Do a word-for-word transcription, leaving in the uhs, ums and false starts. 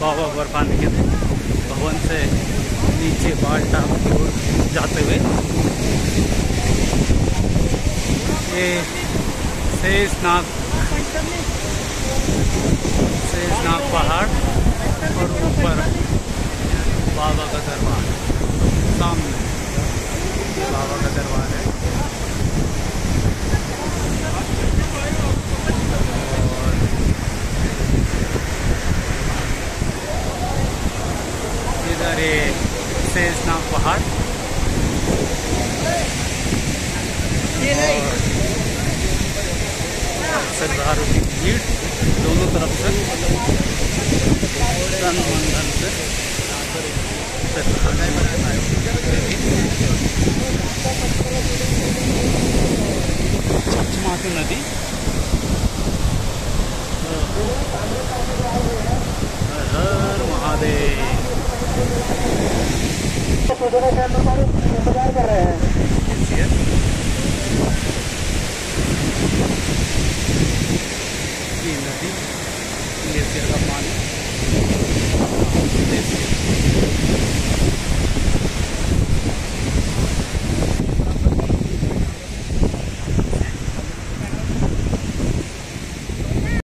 बाबा बर्फानी के भवन से नीचे बाल टाप की ओर जाते हुए ये शेषनाग शेषनाग पहाड़ और ऊपर बाबा का दरबार, सामने बाबा का दरबार है। और इधर ये शेषनाग पहाड़, श्रद्धालुओं की भीड़ दोनों तरफ से तन मन धन से चमचमाती नदी, हर हर महादेव। इंतजार कर रहे हैं। ये नदी, ग्लेशियर का पानी,